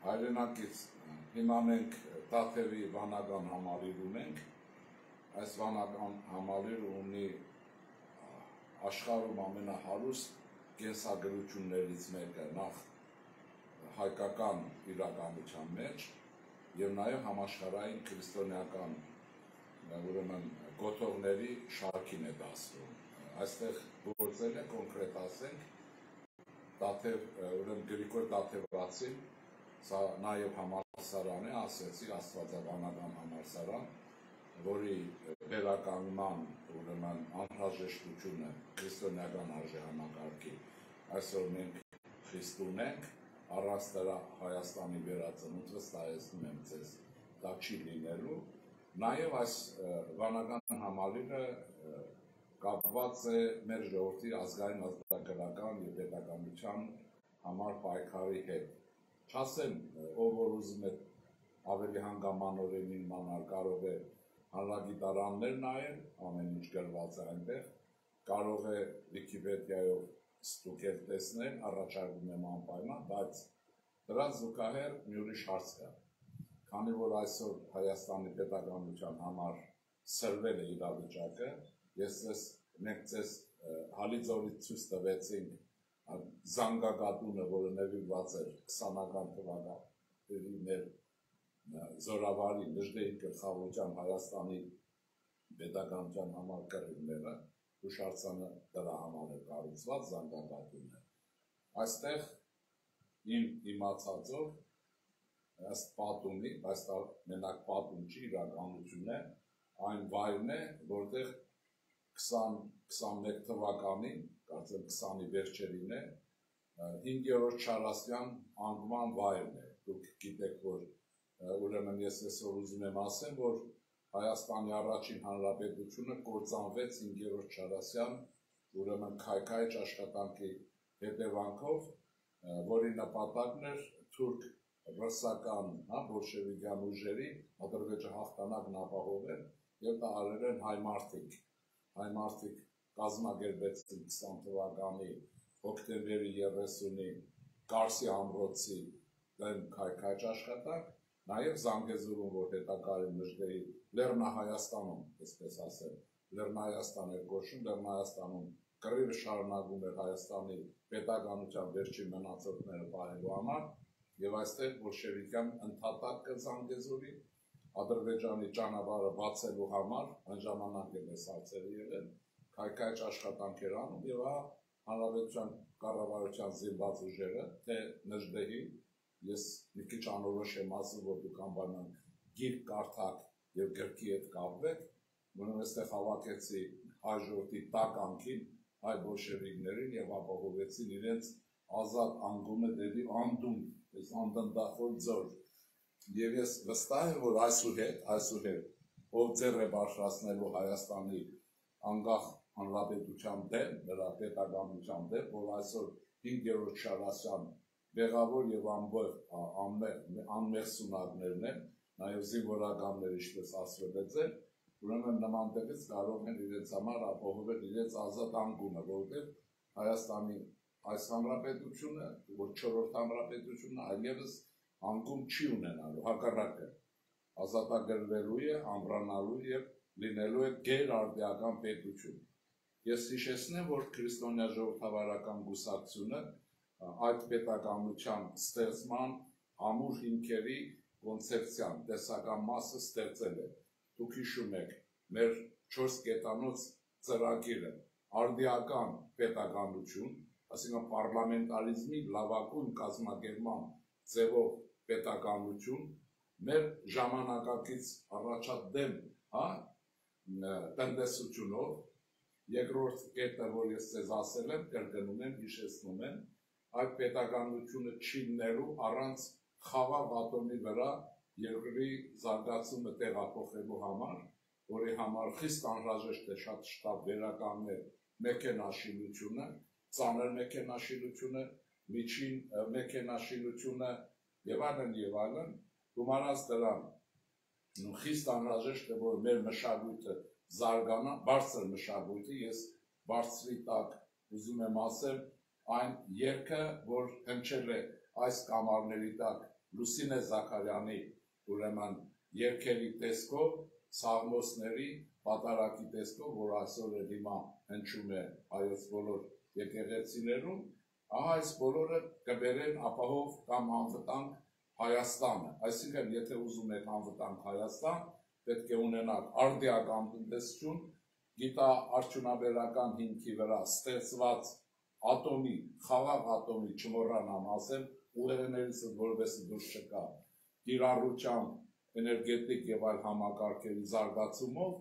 Հայրենակից հիման ենք Տաթևի վանական համալիր ունենք, այս վանական համալիրը ունի աշխարհում ամենահարուստ կենսագրություններից մեկը նախ հայկական իրականության մեջ եւ նաեւ համաշխարհային քրիստոնեական ուրեմն գոթողների շարքին է դասվում։ Այստեղ գործել է կոնկրետ ասենք Տաթև ուրեմն Գրիգոր Տաթևացին, սա նաեւ համալսարան է, ասեցի աստվածաբանական համալսարան, որի վերականգնման ուրեմն անհրաժեշտությունը քրիստոնեական արժեհամակարգի այսօր մենք խիստ ունենք, առանց դրա Հայաստանի վերածնունդը վստահեցնում եմ ձեզ դա չի լինելու, նաեւ այս վանական համալիրը կապված է մեր ժողովրդի ազգային ազատագրական եւ պետականության համար պայքարի հետ։ Չասեմ, ով որ ուզում է ավելի հանգամանորեն իմանալ կարող է հանրագիտարաններ նայել, ամեն ինչ գրված է այնտեղ, կարող է Վիկիպեդիայով ստուգել տեսնել, առաջարկում եմ անպայման, բայց դրա զուգահեռ մի ուրիշ հարց կա։ Քանի որ այսօր Հայաստանի պետականության համար սրվել է իրավիճակը, մենք ձեզ Հալիձորից ցույց տվեցինք զանգակատունը, որը նվիրված էր 20-ական թվականների մեր զորավարի Նժդեհի գլխավորությամբ Հայաստանի պետականության համար կռիվները, հուշարձանը դրա համար է կառուցված զանգակատունը։ Այստեղ իմ իմացածով ըստ պատումի, բայց դա մենակ պատում չի, իրականություն է, այն վայրն է, որտեղ 20-21 թվականին, կարծեմ 20-ի վերջերին է, 5-րդ Չարասյան անկման վայրն է։ Դուք գիտեք, որ ուրեմն ես այսօր ուզում եմ ասեմ, որ Հայաստանի առաջին հանրապետությունը կործանվեց 5-րդ Չարասյան ուրեմն քայքայիչ աշխատանքի հետևանքով, որի նպատակն էր թուրք ռուսական, բոլշևիկյան ուժերի Ադրբեջան հաղթանակն ապահովել եւ դա արել են հայ մարդիկ։ Հայ մարդիկ կազմակերպեցին 20 թվականի հոկտեմբերի 30-ի Կարսի ամրոցի դեմ քայքայիչ աշխատանք, նաեւ Զանգեզուրում, որ հետագայում Նժդեհի Լեռնահայաստանում, այսպես ասեմ, Լեռնահայաստան էր կոչվում, Լեռնահայաստանում կռիվը շարունակվում էր Հայաստանի պետականության վերջին մնացորդները պահելու համար, եւ այստեղ բոլշևիկյան ընդհատակը Զանգեզուրի Ադրբեջանի ճանապարհը բացելու համար այն ժամանակ էլ այս հարցերը եղել, քայքայիչ աշխատանքեր անում եւ հանրապետության կառավարության զինված ուժերը, թե Նժդեհի, ես մի քիչ անորոշ եմ ասում, որ դուք անպայման գիրք կարդաք եւ գրքի հետ կապվեք, որոնք այստեղ հավաքեցի հայ ժողովրդի տականքին, հայ բոլշևիկներին եւ ապահովեցին իրենց ազատ անկումը դեպի անդուն, այս անդնդախոր ձոր։ Եվ ես վստահ եմ, որ այսուհետ, ով ձեռ է բարձրացնելու Հայաստանի անկախ հանրապետության դեմ, նրա պետականության դեմ, որ այսօր 5-րդ Չարասյան բեղավոր եւ անմեղ սունակներն են, նաեւ զինվորականներ, ինչպես ասվել է ձեր, ուրեմն նման տեղից կարող են իրենց համար ապահովել իրենց ազատ անկումը, որովհետեւ Հայաստանի այս հանրապետությունը, որ 4-րդ հանրապետությունը այլևս անկում չի ունենալու, հակառակը ազատագրվելու է, ամրանալու եւ լինելու է գերարդիական պետություն։ Ես հիշեցնեմ, որ քրիստոնյա ժողովրդավարական կուսակցությունը այդ պետականության ստեղծման ամուր հիմքերի կոնցեպցիան, տեսական մասը ստեղծել է։ Դուք հիշում եք մեր 4 կետանոց ծրագիրը, արդիական պետականություն, այսինքն պարլամենտարիզմի լավագույն կազմակերպման ձևով պետականություն, մեր ժամանակակից առաջադեմ տնտեսությունով, երկրորդ կետը, որ ես ձեզ ասել եմ, կրկնում եմ, հիշեցնում եմ, այդ պետականությունը չիտնելու առանց խաղաղ ատոմի վրա երկրի զարգացումը տեղափոխելու համար, որի համար խիստ անհրաժեշտ է շատ շտապ վերականգնել մեքենաշինությունը, ծանր մեքենաշինությունը, միջին մեքենաշինությունը եւ այլն, գումարած դրան խիստ անհրաժեշտ է, որ մեր մշակույթը զարգանա, բարձր մշակույթը, ես բարձրի տակ ուզում եմ ասել այն երգը, որ հնչել է այս կամարների տակ Լուսինե Զաքարյանի ուրեմն երկերի տեսքով, սաղմոսների պատարակի տեսքով, որ այսօր էլ հիմա հնչում է հայոց բոլոր եկեղեցիներում, ահա այս բոլորը կբերեն ապահով կամ անվտանգ Հայաստանը, այսինքն եթե ուզում եք անվտանգ Հայաստան, պետք է ունենալ արդիական տնտեսություն, գիտաարդյունաբերական հիմքի վրա ստեղծված ատոմի, խաղաղ ատոմի չմոռանամ ասել, ուղեղներից որովհետեւ դուրս չկա, կիրառությամբ, էներգետիկ եւ այլ համակարգերի զարգացումով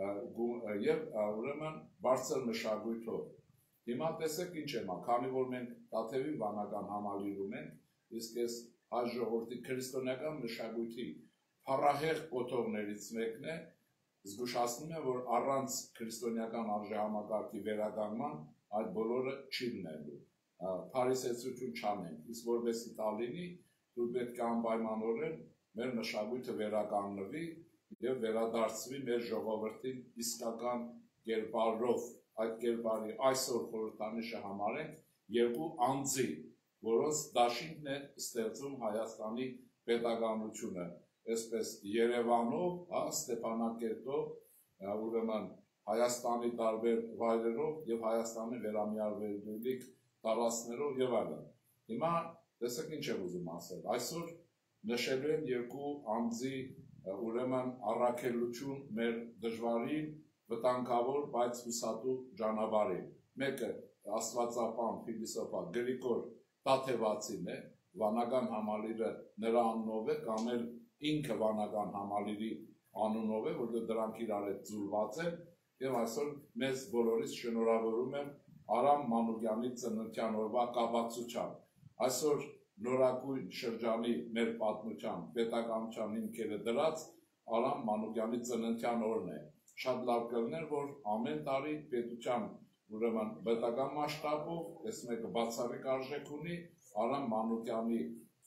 եւ ուրեմն բարձր մշակույթով։ Հիմա տեսեք ինչ է, քանի որ մենք Տաթևի վանական համալիրում ենք, իսկ այս հայ ժողովրդի քրիստոնեական մշակույթի փառահեղ կոթողներից մեկն է, զգուշացնում է, որ առանց քրիստոնեական արժեհամակարգի վերականգնման այդ բոլորը չի լինելու։ Փարիսեցություն չանենք, իսկ որովհետեւ դա լինի, դու պետք է անպայմանորեն մեր մշակույթը վերականգնվի եւ վերադարձվի մեր ժողովրդին իսկական կերպարով, այդ կերպարի այսօր խորհրդանիշը համարենք երկու անձի, որոնց դաշինքն է ստեղծում Հայաստանի պետականությունը, այսպես Երևանով, Ստեփանակերտով, ուրեմն Հայաստանի տարբեր վայրերով եւ Հայաստանի վերամիավորվելիք տարածքներով եւ այլն։ Հիմա տեսեք ինչ եմ ուզում ասել, այսօր նշելու են երկու անձի ուրեմն առաքելություն մեր դժվարին, վտանգավոր, բայց հուսատու ճանապարհին։ Մեկը աստվածապան փիլիսոփա Գրիգոր Տաթևացին է, վանական համալիրը նրա անունով է, կամ էլ ինքը վանական համալիրի անունով է, որտեղ դրանք իրար հետ ձուլված են, եւ այսօր մեզ բոլորիս շնորհավորում եմ Արամ Մանուկյանի ծննդյան օրվա կապակցությամբ։ Այսօր նորագույն շրջանի մեր պատմության պետականության հիմքերը դրած Արամ Մանուկյանի ծննդյան օրն է։ Շատ լավ կլներ, որ ամեն տարի պետության ուրեմն պետական մասշտաբով այս մեկը բացառիկ արժեք ունի Արամ Մանուկյանի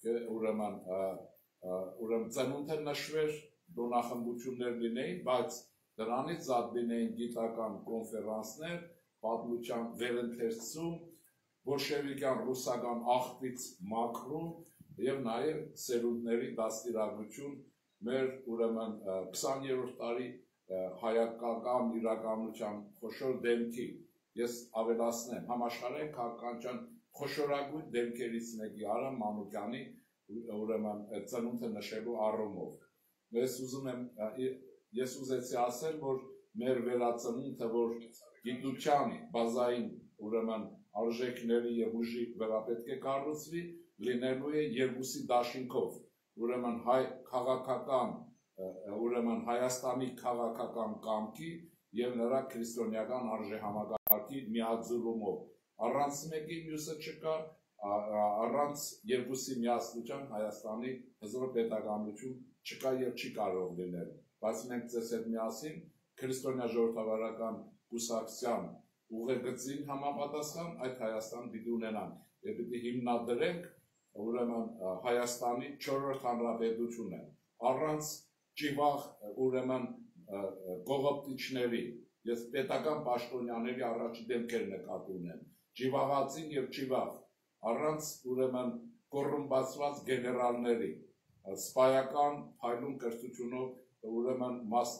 ուրեմն ծնունդը նշվեր, դոնախմբություններ լինեին, բայց դրանից զատ լինեին գիտական կոնֆերանսներ, պատմության վերընթերցում, բոլշևիկյան ռուսական աղբից մաքրում եւ նաեւ սերունդների դաստիարակություն մեր ուրեմն 20-րդ տարի հայկական իրականության խոշոր դեմքի, ես ավելացնեմ, համաշխարհային քաղաքականության խոշորագույն դեմքերից մեկի Արամ Մանուկյանի ուրեմն ծնունդը նշելու առումով։ Ես ուզեցի ասել, որ մեր վերածնունդը, որ գիտության բազային ուրեմն արժեքների եւ ուժի վրա պետք է կառուցվի, լինելու է երկուսի դաշինքով, ուրեմն հայ քաղաքական, ուրեմն Հայաստանի քաղաքական կամքի եւ նրա քրիստոնեական արժեհամակարգի միաձուլումով։ Առանց մեկի մյուսը չկա, առանց երկուսի միասնության Հայաստանի հզոր պետականություն չկա եւ չի կարող լինել։ Բայց մենք ձեզ հետ միասին քրիստոնյա ժողովրդավարական կուսակցության ուղեգծին համապատասխան այդ Հայաստան պիտի ունենանք եւ պիտի հիմնադրենք ուրեմն Հայաստանի 4-րդ հանրապետությունը առանց ճիվաղ ուրեմն կողոպտիչների, ես պետական պաշտոնյաների առաջի դեմքեր նկատի ունեմ, ճիվաղածին եւ ճիվաղ, առանց ուրեմն կոռումպացված գեներալների, սպայական փայլուն կրթությունով ուրեմն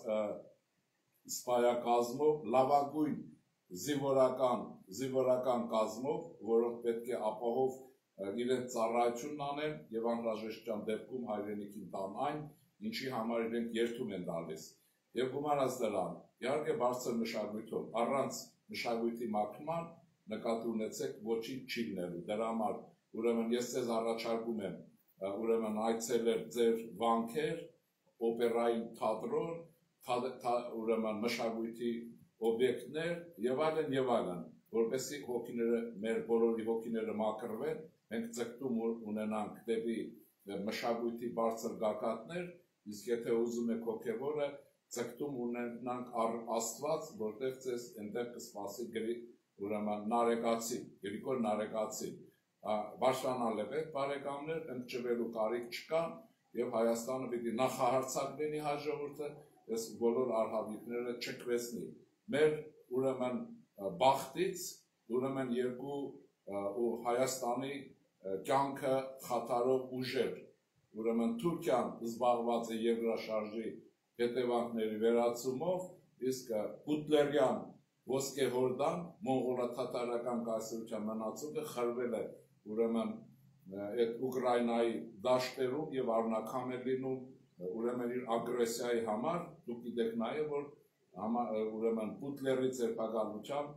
սպայակազմով, լավագույն զինվորական կազմով, որոնք պետք է ապահով իրենց ծառայությունն անեն եւ անհրաժեշտության դեպքում հայրենիքին տան այն, ինչի համար իրենք երթում են տալիս։ Եվ գումարած դրան, իհարկե բարձր մշակույթով, առանց մշակույթի մաքրման նկատի ունեցեք ոչինչ չի լինելու։ Դրա համար ուրեմն ես ձեզ առաջարկում եմ ուրեմն այցելել ձեր վանքեր, օպերային թատրոն, ուրեմն մշակույթի օբյեկտներ եւ այլն, որպեսզի հոգիները, մեր բոլորի հոգիները մաքրվեն, մենք ձգտում ունենանք դեպի մշակույթի բարձր գագաթներ, իսկ եթե ուզում եք հոգևորը, ձգտում ունենանք Աստված, որտեղ ձեզ այնտեղ կսպասի ուրեմն Նարեկացին, Գրիգոր Նարեկացին։ Բարձրանալ եք բարեկամներ, ընդճվելու կարիք չկա եւ Հայաստանը պիտի նախահարցակ լինի հայ ժողովուրդը, այս բոլոր արհավիրքները չքվեցնի։ Մեր ուրեմն բախտից ուրեմն երկու Հայաստանի կյանքը խաթարող ուժեր, ուրեմն Թուրքիան զբաղված է երկրաշարժի հետևանքների վերացումով, իսկ Հուտլերյան ոսկեհորդան մոնղոլա-թաթարական կայսրության մնացուկը խրվել է ուրեմն այդ Ուկրաինայի դաշտերում եւ առնական է լինում ուրեմն իր ագրեսիայի համար, դուք գիտեք նաեւ որ ուրեմն Հուտլերի ձերբակալությամբ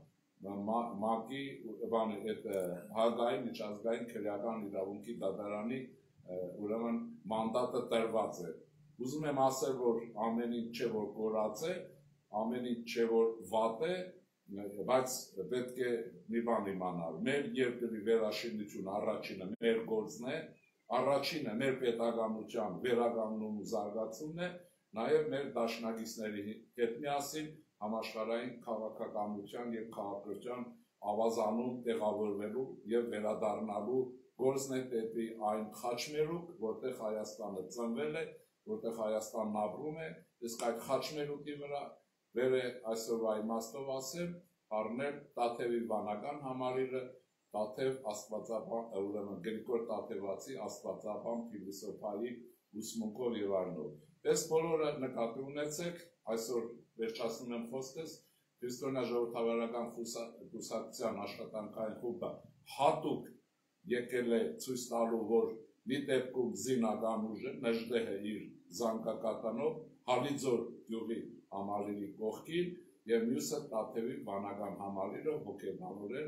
ՄԱԿ-ի այդ Հագայի միջազգային քրեական իրավունքի դատարանի ուրեմն մանդատը տրված է։ Ուզում եմ ասել, որ ամեն ինչ չէ որ կորած է, ամեն ինչ չէ որ վատ է, բայց պետք է մի բան իմանալ։ Մեր երկրի վերաշինությունը առաջինը մեր գործն է, առաջինը մեր պետականության վերականգնումն ու զարգացումն է, նաև մեր դաշնակիցների հետ միասին համաշխարհային քաղաքականության եւ քաղաքական ավազանում տեղավորվելու եւ վերադառնալու գործն է դեպի այն խաչմերուկ, որտեղ Հայաստանը ծնվել է, որտեղ Հայաստանն ապրում է, իսկ այդ խաչմերուկի վրա վեր է այսօրվա իմաստով ասեմ, առնել Տաթևի վանական համալիրը, Տաթև աստվածաբան, ուրեմն Գրիգոր Տաթևացի աստվածաբան փիլիսոփայի ուսմունքով եւ առնով։ Այս բոլորը նկատի ունեցեք, այսօր վերջացնում եմ խոսքս, Քրիստոնյա ժողովրդավարական կուսակցության աշխատանքային խումբը հատուկ եկել է ցույց տալու, որ մի դեպքում զինական ուժը Նժդեհը իր զանգակատանով Հալիձոր գյուղի համալիրի կողքին եւ մյուսը Տաթևի վանական համալիրը հոգեբանորեն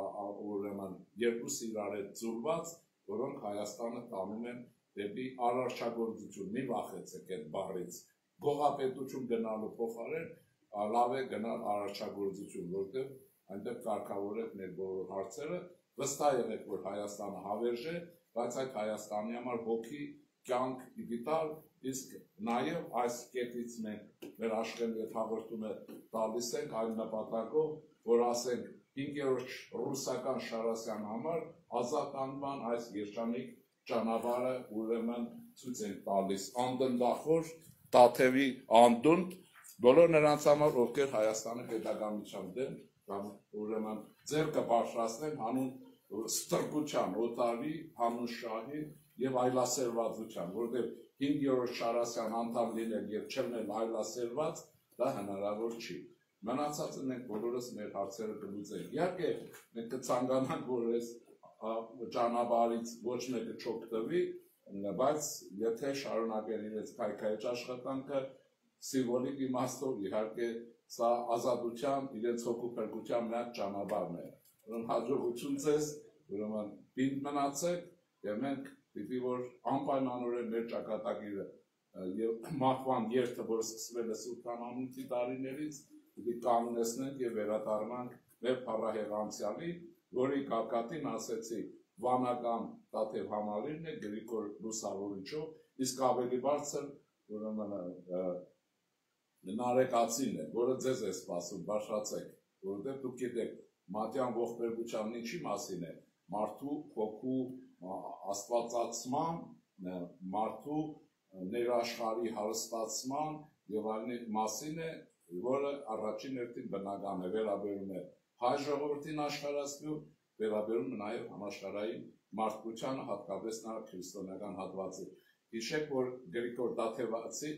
ուրեմն երկուսը իրար հետ ձուլված, որոնք Հայաստանը տանում են դեպի արարչագործություն, մի վախեցեք այդ բառից, գողապետություն գնալու փոխարեն լավ է գնալ արարչագործություն, որտեղ այնտեղ կարգավորեք մեր բոլոր հարցերը, վստահ եղեք, որ Հայաստանը հավերժ է, բայց այդ Հայաստանի համար հոգի կյանք դիտալ, իսկ նաև այս կետից մենք մեր աշխարհի հետ հաղորդումը տալիս ենք այն նպատակով, որ ասենք 5-րդ ռուսական Շարասյան համար ազատ անվան այս երջանիկ ճանապարհը ուրեմն ցույց են տալիս անդնդախոր Տաթևի անդունդ բոլոր նրանց համար, ովքեր Հայաստանի պետականության դեմ կամ ուրեմն ձեռքը բարձրացնեն հանուն ստրկության, օտարի, հանուն շահի եւ այլասերվածության, որտեղ 5-րդ Շարասյան անդամ լինել եւ չլինել այլասերված, դա հնարավոր չի։ Մնացածը մենք բոլորս մեր հարցերը կլուծենք։ Իհարկե, մենք կցանկանանք, որ այս ճանապարհից ոչ մեկը չօգտվի, բայց եթե շարունակեն իրենց քայքայիչ աշխատանքը, սիմվոլիկ իմաստով իհարկե սա ազատության, իրենց հոգու փրկության միակ ճանապարհն է։ Ուրեմն հաջողություն ձեզ, ուրեմն պինդ մնացեք եւ մենք պիտի որ անպայմանորեն մեր ճակատագիրը եւ մահվան երթը, որ սկսվել է Սուրբան Ամունցի տարիներից, պիտի կանգնեցնենք եւ վերադառնանք մեր փառահեղ անցյալի, որի կակատին ասեցի վանական Տաթև համալիրն է Գրիգոր Լուսավորիչով, իսկ ավելի բարձր ուրեմն Նարեկացին է, որը ձեզ է սպասում, բարձրացեք, որովհետև դուք գիտեք, մատյան ողբերգությանն ինչի մասին է, մարդու հոգու աստվածացման, մարդու ներաշխարհի հարստացման եւ այլնի մասին է, որը առաջին հերթին բնական է, վերաբերում է հայ ժողովրդին աշխարհացնելու, վերաբերում է նաեւ համաշխարհային մարդկությանը, հատկապես նա քրիստոնեական հատվածը։ Հիշեք, որ Գրիգոր Տաթևացի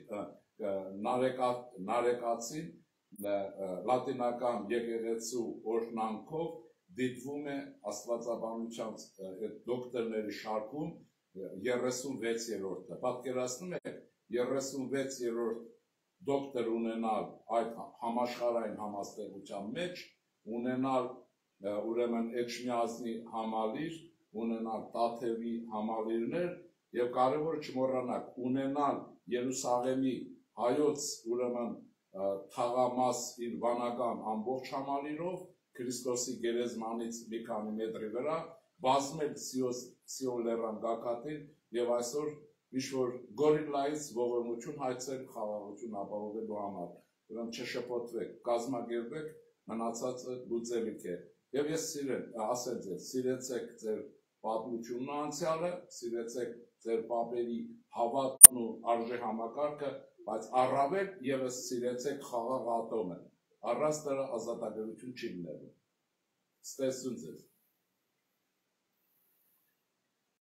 Նարեկացին լատինական եկեղեցու օրհնանքով դիտվում է աստվածաբանության դոկտորների շարքում 36-րդը։ Պատկերացնում եք 36-րդ դոկտոր ունենալ այդ համաշխարհային համաստեղության մեջ, ունենալ ուրեմն Էջմիածնի համալիր, ունենալ Տաթևի համալիրներ եւ կարևոր չմոռանաք ունենալ Երուսաղեմի հայոց ուրեմն թաղամաս իր վանական ամբողջ համալիրով Քրիստոսի գերեզմանից մի քանի մետրի վրա բազմել Սիոն լեռան գագաթին եւ այսօր ինչ-որ գորիլայից ողորմություն հայցել խաղաղություն ապահովելու համար։ Ուրեմն չշփոթվեք, կազմակերպեք, մնացածը լուծելիք է։ Եվ ես ասել ձեզ, սիրեցեք ձեր պատմությունն ու անցյալը, սիրեցեք ձեր պապերի հավատն ու արժե համակարգը, բայց առավել եւս սիրեցեք խաղաղ ատոմը։ Առանց դրա ազատագրություն չի լինելու։ Ստեսուն ձեզ։